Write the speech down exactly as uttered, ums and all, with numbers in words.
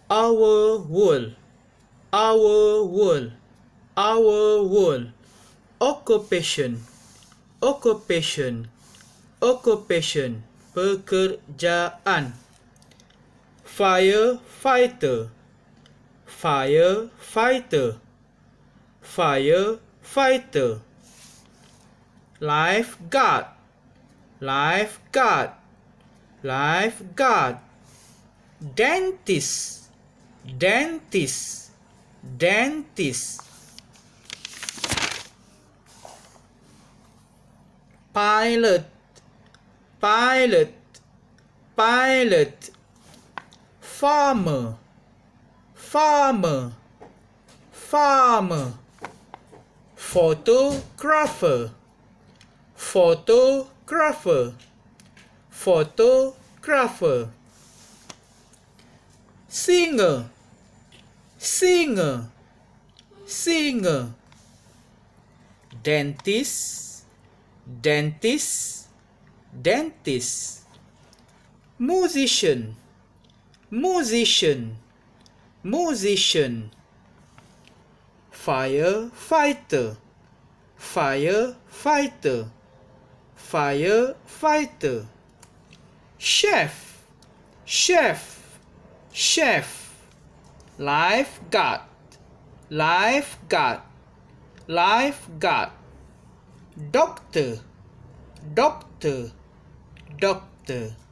our world, our world, our world. Occupation, occupation, occupation, pekerjaan. Firefighter, firefighter, firefighter. Lifeguard, lifeguard, lifeguard. Dentist, dentist, dentist. Pilot, pilot, pilot. Farmer, farmer, farmer. Photographer, photographer, photographer. Singer, singer, singer. Dentist, dentist, dentist. Musician, musician, musician. Firefighter, firefighter, firefighter. Chef, chef, chef. Lifeguard, lifeguard, lifeguard. Doctor, doctor, doctor.